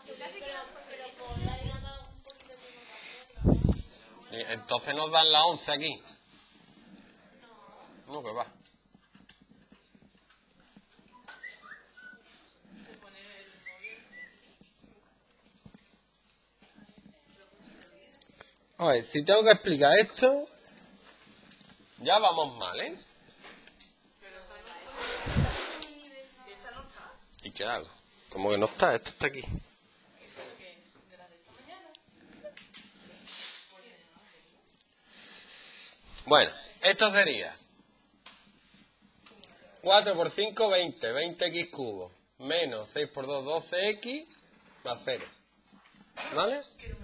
Entonces nos dan la 11 aquí. No, que va. A ver, si tengo que explicar esto, ya vamos mal, ¿eh? ¿Y qué hago? ¿Cómo que no está? Esto está aquí. Bueno, esto sería 4 por 5, 20. 20x cubo. Menos 6 por 2, 12x. Más 0. ¿Vale?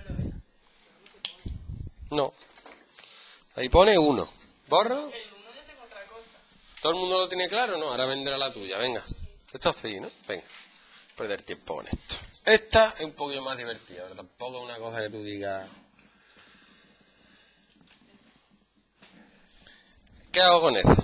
No. Ahí pone 1. ¿Borro? ¿Todo el mundo lo tiene claro? No, ahora vendrá la tuya. Venga. Esto sí, ¿no? Venga. Perder tiempo con esto. Esta es un poquito más divertida, pero tampoco es una cosa que tú digas. ¿Qué hago con esa?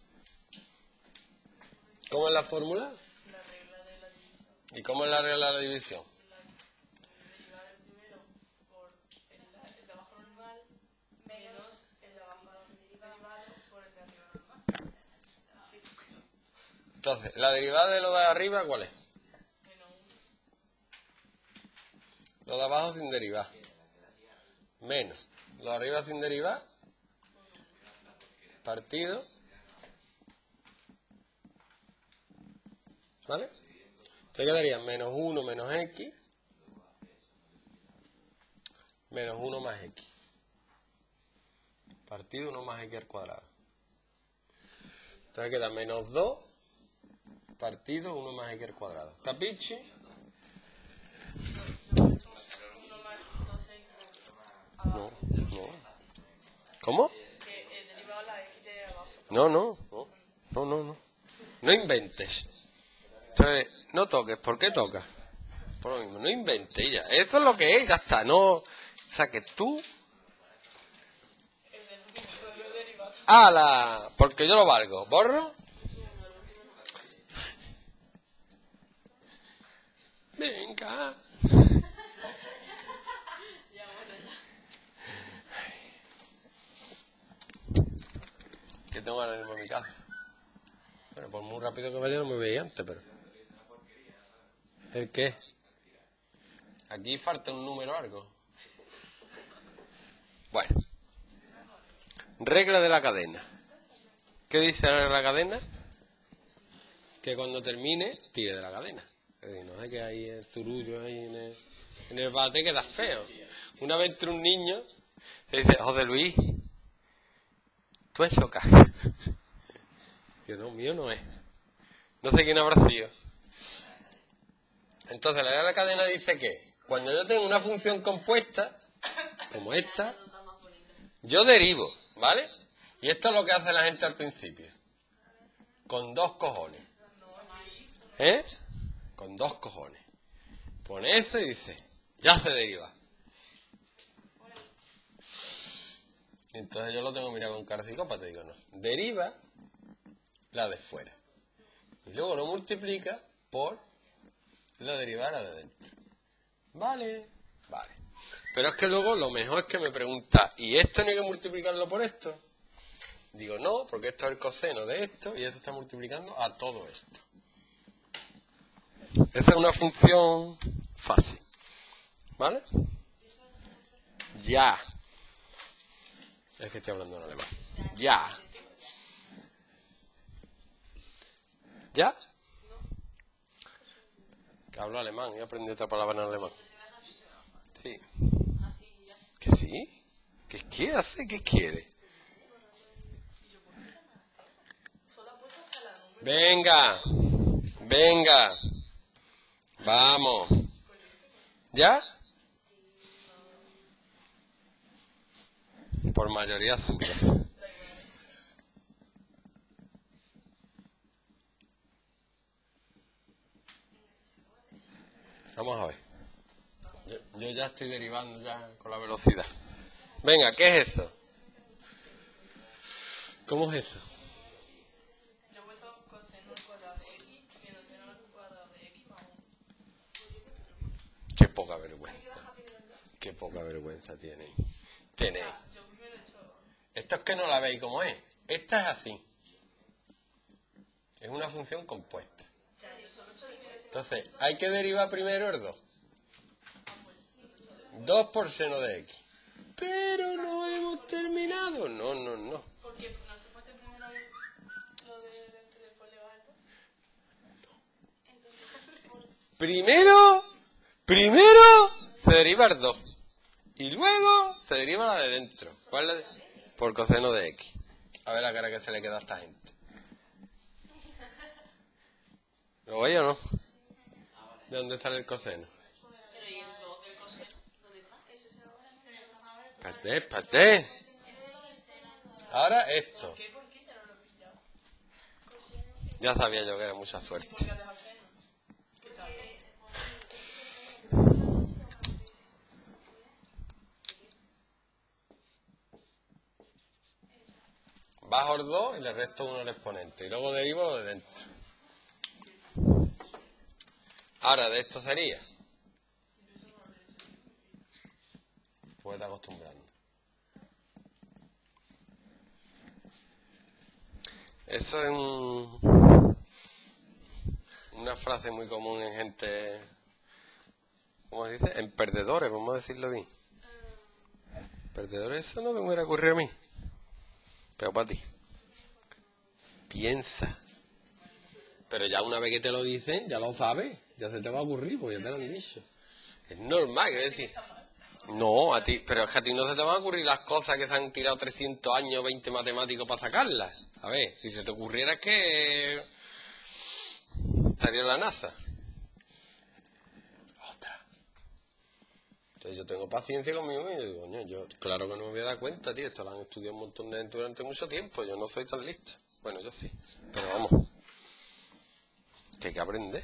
¿Cómo es la fórmula? La regla de la división. ¿Y cómo es la regla de la división? Derivar el primero por el de abajo normal menos el de abajo derivado por el de arriba normal. Entonces, ¿la derivada de lo de arriba cuál es? Menos 1. Lo de abajo sin derivar. Menos. Lo de arriba sin derivar. Partido. ¿Vale? Entonces quedaría menos 1 menos x. Menos 1 más x. Partido 1 más x al cuadrado. Entonces queda menos 2. Partido 1 más x al cuadrado. ¿Capichi? 1 más 2x No, no. ¿Cómo? que el derivado de la x de abajo. No. No inventes. Entonces, no toques. ¿Por qué tocas? Por lo mismo, no inventes ya. Eso es lo que es, ya está. No, o sea, que tú... El del derivado. ¡Hala! Porque yo lo valgo. ¿Borro? Venga. Ya, bueno, ya. Que tengo ahora mismo en mi casa. Bueno, por muy rápido que vaya no me veía antes, pero... ¿El qué? Aquí falta un número algo. Bueno. Regla de la cadena. ¿Qué dice la regla de la cadena? Que cuando termine, tire de la cadena. Es decir, no es que hay el zurullo ahí en el bate, queda feo. Una vez entre un niño, se dice, José Luis, tú has hecho caja. Yo no, mío no es. No sé quién habrá sido. Entonces la regla de la cadena dice que cuando yo tengo una función compuesta, como esta, yo derivo, ¿vale? Y esto es lo que hace la gente al principio. Con 2 cojones. ¿Eh? Con 2 cojones. Pone eso y dice, ya se deriva. Entonces yo lo tengo mirado con cara psicópata y digo, no. Deriva la de fuera. Y luego lo multiplica por la derivada de dentro. Vale. Pero es que luego lo mejor es que me pregunta, ¿y esto no hay que multiplicarlo por esto? Digo, no, porque esto es el coseno de esto y esto está multiplicando a todo esto. Esa es una función fácil. ¿Vale? Ya. Es que estoy hablando en alemán. Ya. ¿Ya? Que hablo alemán y aprendí otra palabra en alemán. Sí. ¿Que sí? ¿Qué quiere hacer? ¿Qué quiere? Venga. Vamos. ¿Ya? Por mayoría absoluta. Vamos a ver. Yo ya estoy derivando ya con la velocidad. Venga, ¿qué es eso? ¿Cómo es eso? Yo he puesto coseno al cuadrado de x menos seno al cuadrado de x más 1. poca vergüenza. Qué poca vergüenza tenéis. Tenéis. Esto es que no la veis como es. Esta es así. Es una función compuesta. Entonces, hay que derivar primero el 2. 2 por seno de x. Pero no hemos terminado. No. Porque no se puede primero lo de dentro y después le baja el 2. Entonces, Primero se deriva el 2. Y luego se deriva la de dentro. ¿Cuál es la de? Por coseno de x. A ver la cara que se le queda a esta gente. ¿Lo veis o no? ¿De dónde sale el coseno? pero ¿y el 2 del coseno? ¿Dónde está? Ese es ahora. Espérate. Ahora esto. ¿Por qué? ¿Por qué? Ya no lo he pillado. Ya sabía yo que era mucha suerte. ¿Por qué has dejado seno? ¿Qué tal? Bajo el 2 y le resto 1 al exponente. Y luego derivo lo de dentro. Ahora, de esto sería. Pues te acostumbrando. Eso es una frase muy común en gente, ¿cómo se dice? En perdedores, vamos a decirlo bien. Perdedores, eso no me hubiera ocurrido a mí. Pero para ti. Piensa. Pero ya una vez que te lo dicen, ya lo sabes. Ya se te va a ocurrir, porque ya te lo han dicho. Es normal, quiero decir. No, a ti, pero es que a ti no se te van a ocurrir las cosas que se han tirado 300 años, 20 matemáticos para sacarlas. A ver, si se te ocurriera es que estaría en la NASA. Otra. Entonces yo tengo paciencia conmigo y digo, coño, yo claro que no me voy a dar cuenta, tío. Esto lo han estudiado un montón de gente durante mucho tiempo. Yo no soy tan listo. Bueno, yo sí. Pero vamos. Que hay que aprender.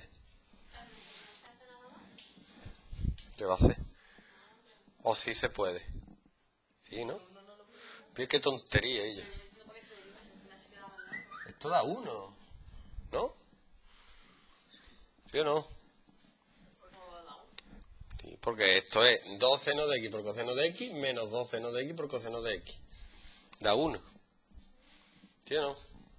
¿Qué va a hacer? O sí se puede. Sí, ¿no? Pero qué tontería ella. Esto da 1, ¿no? ¿Sí o no? Sí, porque esto es 2 seno de x por coseno de x menos 2 seno de x por coseno de x. Da 1. ¿Sí o no?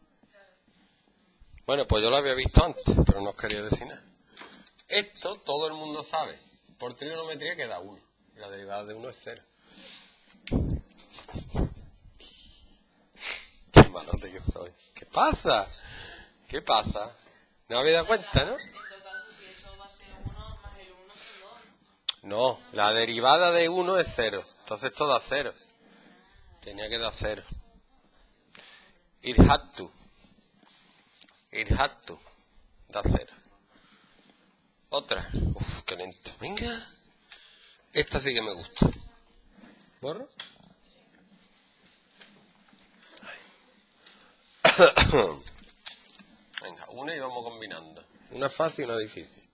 Bueno, pues yo lo había visto antes, pero no os quería decir nada. Esto todo el mundo sabe. Por trigonometría que da 1. Y la derivada de 1 es 0. Qué malote que soy. ¿Qué pasa? ¿Qué pasa? ¿No habéis dado cuenta, no? En todo caso, si eso va a ser 1 más el 1 son 2. No, la derivada de 1 es 0. Entonces esto da 0. Tenía que dar 0. It had to. Da 0. Otra. Uf, qué lento. Venga. Esta sí que me gusta. ¿Borro? Venga, una y vamos combinando. Una fácil y una difícil.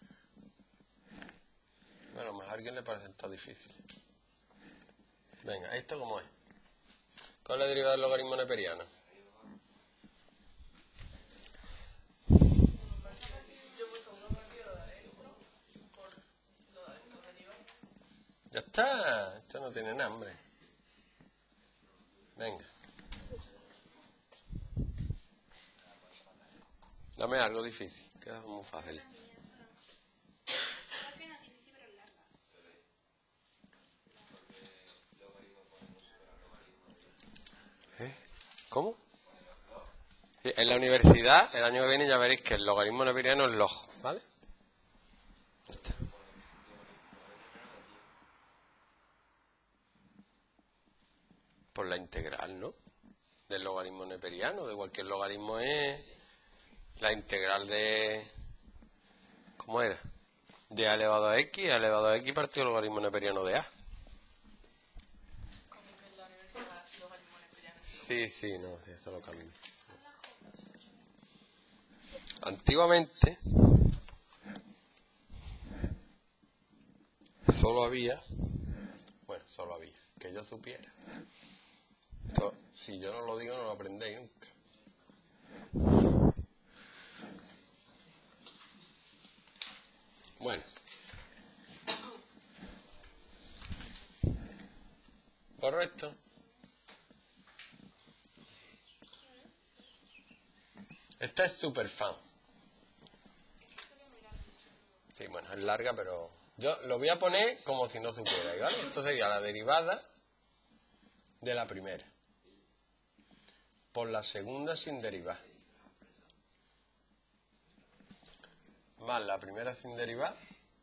Bueno, a lo mejor a alguien le parecen todas difíciles. Venga, ¿esto cómo es? ¿Cuál es la derivada del logaritmo neperiano? Ya está, esto no tiene nombre. Venga. Dame algo difícil, que es muy fácil. ¿Cómo? Sí, en la universidad, el año que viene ya veréis que el logaritmo neperiano es log, ¿vale? Ya está. Por la integral, ¿no? Del logaritmo neperiano, de cualquier logaritmo es la integral de... ¿Cómo era? De a elevado a x partido el logaritmo neperiano de a. Como que en la universidad logaritmo neperiano. Sí, no, sí, eso lo cambio. Antiguamente solo había, que yo supiera. Esto, si yo no lo digo, no lo aprendéis nunca. Bueno, correcto. Esta es super fan. Sí, bueno, es larga, pero yo lo voy a poner como si no supiera, ¿vale? Esto sería la derivada de la primera por la segunda sin derivar, más la primera sin derivar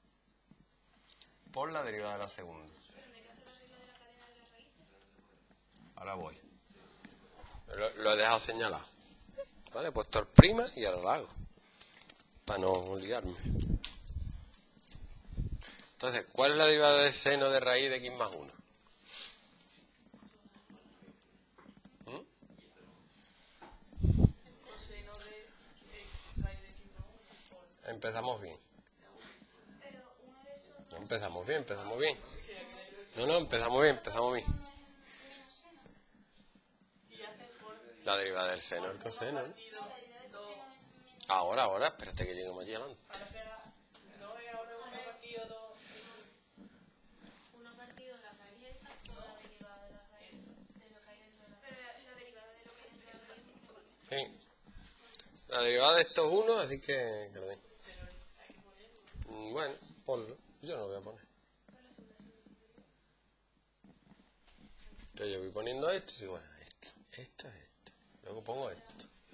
por la derivada de la segunda. Ahora voy. Lo he dejado señalado. ¿Vale? He puesto el prima y ahora lo hago. Para no liarme. Entonces, ¿cuál es la derivada del seno de raíz de x más 1? Empezamos bien. No, empezamos bien. No, empezamos bien. La derivada del seno del coseno, ¿no? Ahora, espérate que lleguemos allí adelante. Sí. La derivada de estos unos, así que lo den. Bueno, ponlo. Yo no lo voy a poner. Entonces yo voy poniendo esto y digo, bueno, esto. Luego pongo esto.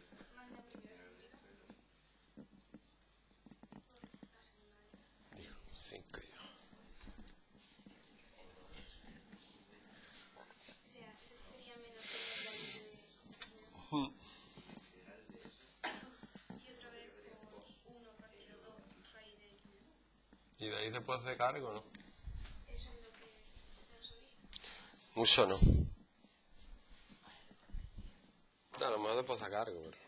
Digo, 5 y 2. ¿Y de ahí se puede hacer cargo, no? Mucho no. A lo mejor se puede sacar cargo, pero...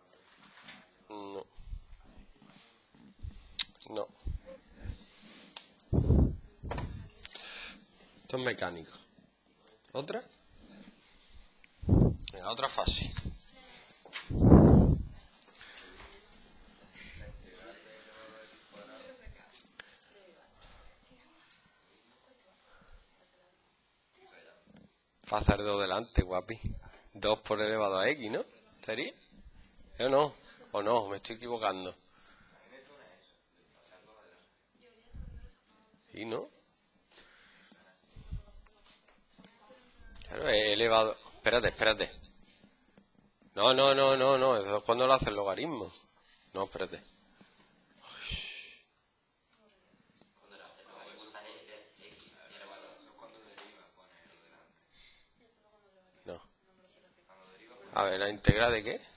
No. Esto es mecánico. ¿Otra? Venga, otra fase. Pasar 2 delante, guapi. 2 por elevado a x, ¿no? ¿Sería? ¿O no? ¿O no? Me estoy equivocando. ¿Y no? Claro, he elevado... Espérate. No. Eso es cuando lo hace el logaritmo. No, espérate. No. A ver, ¿la integral de qué?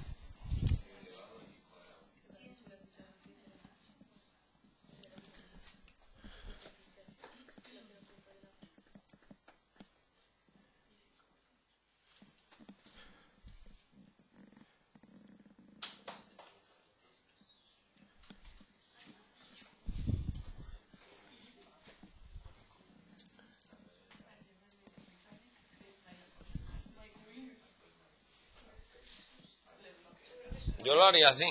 Yo lo haría así.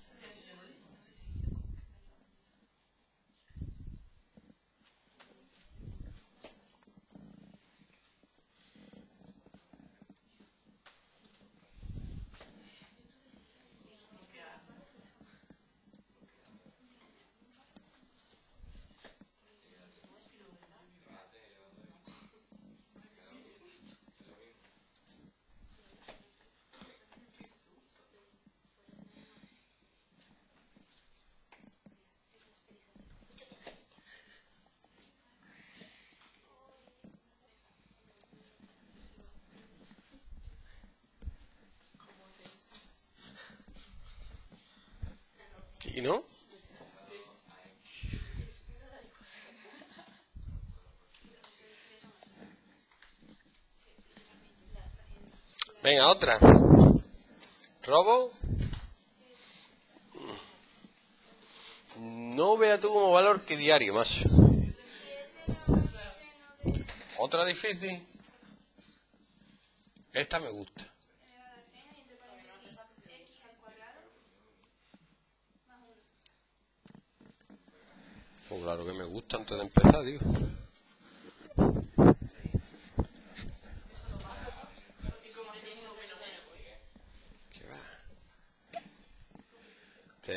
¿Y no? Venga, otra. ¿Robo? No veas tú cómo va el orquidiario, macho. ¿Otra difícil? Esta me gusta. Pues claro que me gusta antes de empezar, digo.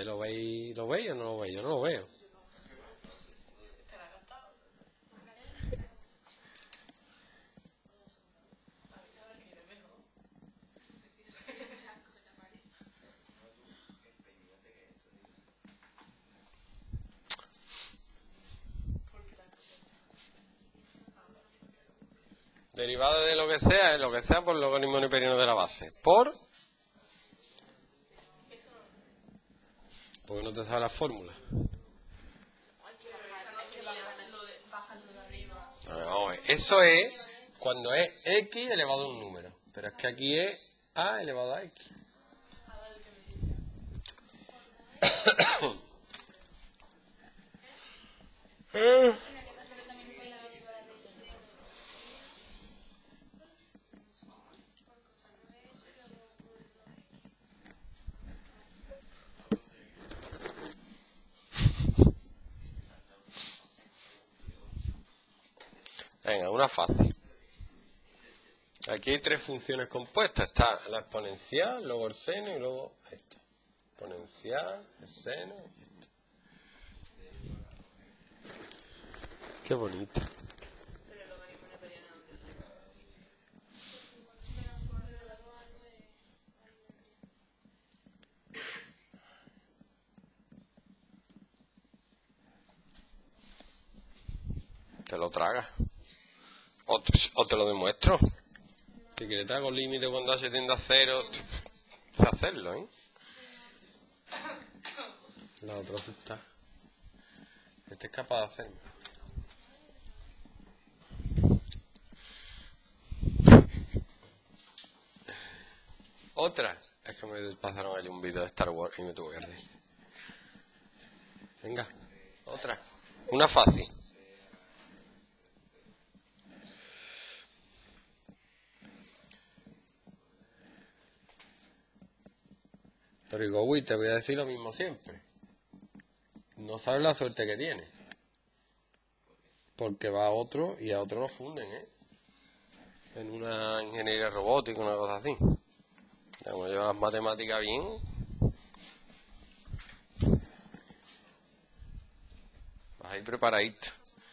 ¿Ustedes lo veis o no lo veis? Yo no lo veo. Derivada de lo que sea es lo que sea por logaritmo neperiano de la base. Porque no te sabe la fórmula. Eso es cuando es x elevado a un número. Pero es que aquí es a elevado a x. Venga, una fácil. Aquí hay tres funciones compuestas. Está la exponencial, luego el seno y luego esto. Exponencial, el seno y esto. Qué bonito. Pero el logaritmo neperiano, ¿dónde sale? Te lo tragas. O te lo demuestro. Si quieres te hago límite cuando h tiende a 0. Sé hacerlo, ¿eh? La otra está. Este es capaz de hacerlo. Otra. Es que me pasaron allí un vídeo de Star Wars y me tuve que reír. Venga, otra. Una fácil. Pero digo, uy, te voy a decir lo mismo siempre. No sabes la suerte que tienes. Porque va a otro y a otro lo funden, ¿eh? En una ingeniería robótica, una cosa así. Como yo las matemáticas bien. Vas ahí preparadito.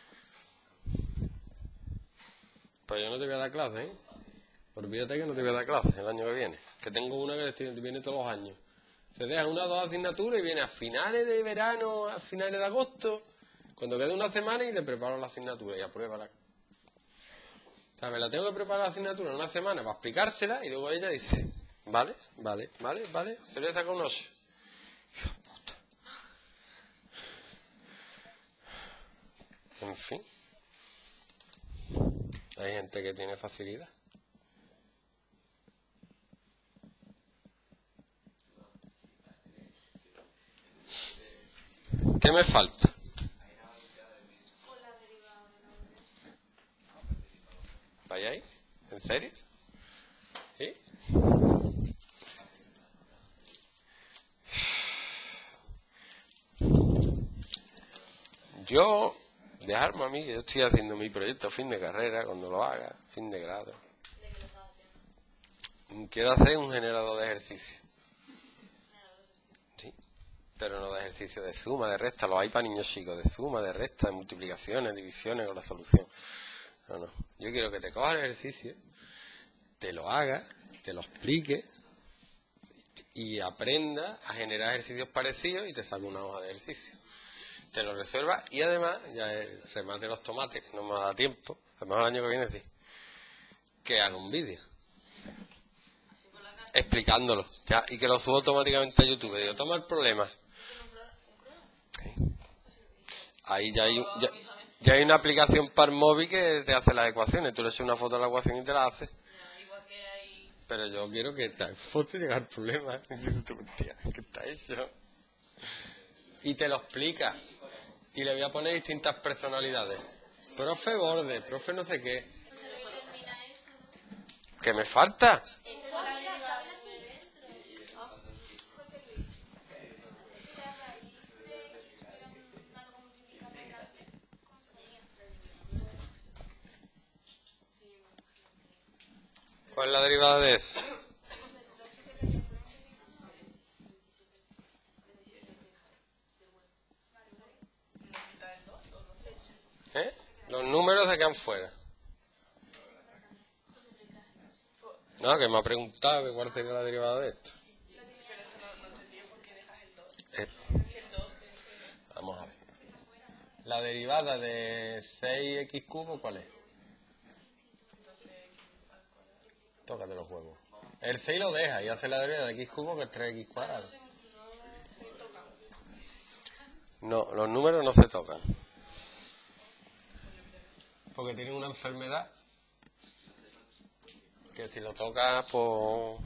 Pues yo no te voy a dar clase, ¿eh? Olvídate que no te voy a dar clase el año que viene. Que tengo una que viene todos los años. Se deja una o dos asignaturas y viene a finales de verano, a finales de agosto, cuando quede una semana y le preparo la asignatura y apruébala. O sea, me la tengo que preparar la asignatura en una semana para explicársela y luego ella dice, vale, se le saca un 8. En fin. Hay gente que tiene facilidad. ¿Qué me falta? ¿Vaya ahí? ¿En serio? ¿Sí? Yo, dejarme a mí, que yo estoy haciendo mi proyecto fin de carrera, cuando lo haga, fin de grado. ¿De qué lo estás haciendo? Quiero hacer un generador de ejercicio. Sí, pero no de ejercicio de suma, de resta, lo hay para niños chicos, de suma, de resta, de multiplicaciones, divisiones con la solución. No. Yo quiero que te cojas el ejercicio, te lo hagas, te lo explique y aprenda a generar ejercicios parecidos y te saque una hoja de ejercicio. Te lo resuelva y además, ya el remate de los tomates, no me da tiempo, a lo mejor el año que viene sí, que haga un vídeo explicándolo ya, y que lo subo automáticamente a YouTube. Digo, toma el problema. Sí. Ahí ya hay una aplicación para el móvil que te hace las ecuaciones. Tú le echas una foto a la ecuación y te la hace. Pero yo quiero que te foto y llega el problema. Tía, ¿qué está hecho? Y te lo explica. Y le voy a poner distintas personalidades. Profe borde, profe no sé qué. ¿Qué me falta? ¿Cuál es la derivada de eso? ¿Eh? Los números se quedan fuera. No, que me ha preguntado que cuál sería la derivada de esto. Pero eso no entendía por qué dejas el 2. Eh, Si el 2 Vamos a ver. La derivada de 6x cubo, ¿cuál es? entonces al cuadrado. Tócate los huevos. El 6 lo deja y hace la derivada de x cubo, que es 3x cuadrado. No se tocan. No, los números no se tocan. Porque tienen una enfermedad que si lo tocas, pues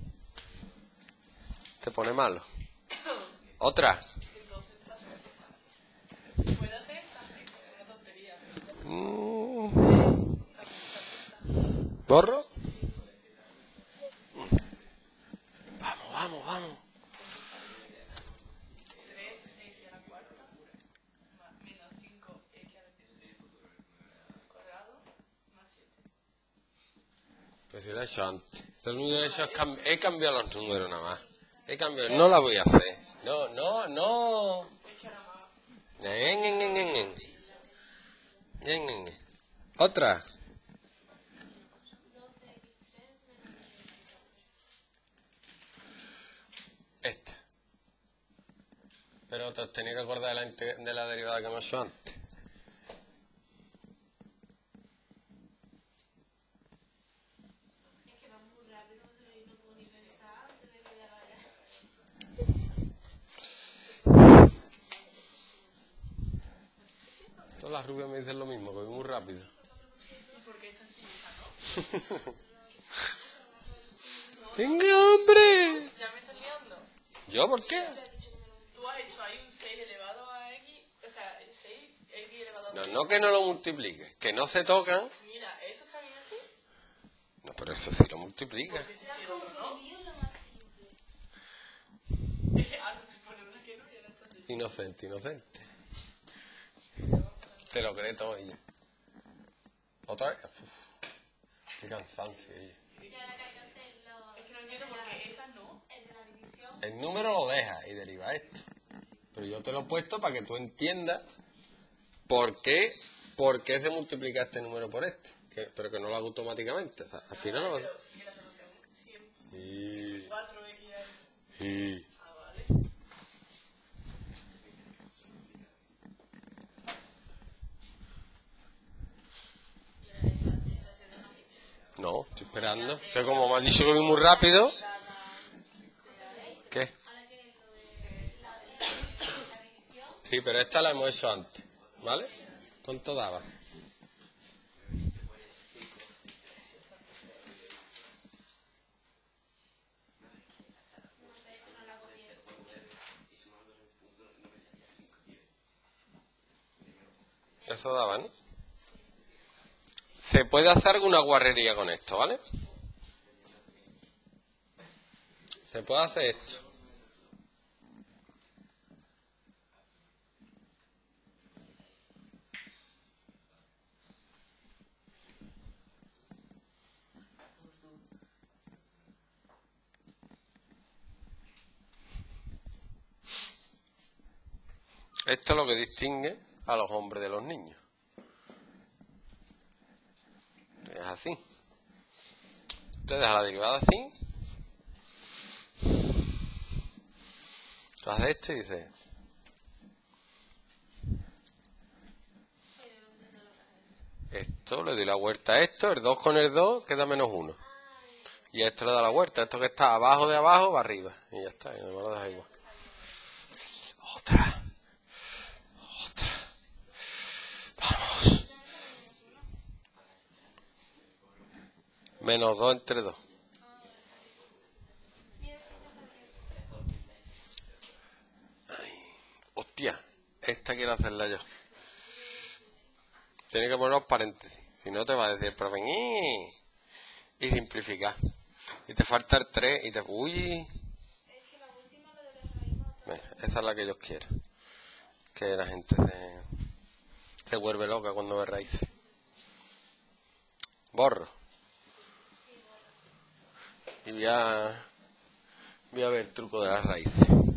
te pone malo. Otra. Entonces puede hacer esta, es una tontería. ¿Borro? Vamos. 3x a la cuarta menos 5x al cuadrado más 7. Pues si lo he hecho antes. Lo único que he hecho es he cambiado los números nada más. No la voy a hacer. No. Es que ahora más. Otra. Esta. Pero te tenía que acordar de la derivada que hemos hecho antes. Es que va muy rápido y no puedo ni pensar antes de que ya lo haya hecho. Todas las rubias me dicen lo mismo, que voy muy rápido. Porque esta sí, ¿no? ¡Venga, hombre! Ya me estás liando. ¿Yo por qué? Tú has hecho ahí un 6 elevado a x, o sea, 6x elevado a No, x. no que no lo multipliques, que no se tocan. Mira, ¿eso está bien así? No, pero eso sí lo multiplica. Porque si el otro no. Es que ahora me pone una que no y ahora está así. Inocente. Te lo cree todo ella. ¿Otra vez? Uf, qué cansancio ella. Es que no entiendo por qué esa no. El número lo deja y deriva esto. Pero yo te lo he puesto para que tú entiendas por qué se multiplica este número por este. Pero que no lo hago automáticamente. O sea, al final no lo hace. Pero que la solución siempre. Y... 4x al... y... Ah, vale. No, estoy esperando. Que como me has dicho que voy muy rápido... ¿Qué? Sí, pero esta la hemos hecho antes. ¿Vale? ¿Cuánto daba? Eso daba, ¿no? Se puede hacer alguna guarrería con esto, ¿vale? Se puede hacer esto. Esto es lo que distingue a los hombres de los niños. Es así. Usted deja la derivada así. Tú haces esto y dices... Esto, le doy la vuelta a esto, el 2 con el 2 queda menos 1. Y a esto le da la vuelta, esto que está abajo de abajo va arriba. Y ya está, y no me lo deja igual. Otra. Vamos. Menos 2 entre 2. Ay, hostia, esta quiero hacerla yo. Tiene que poner los paréntesis. Si no te va a decir el profe. Y simplificar. Y te falta el 3 y te... Uy. Esa es la que ellos quieren. Que la gente se vuelve loca cuando ve raíces. Borro. Y voy a ver el truco de las raíces.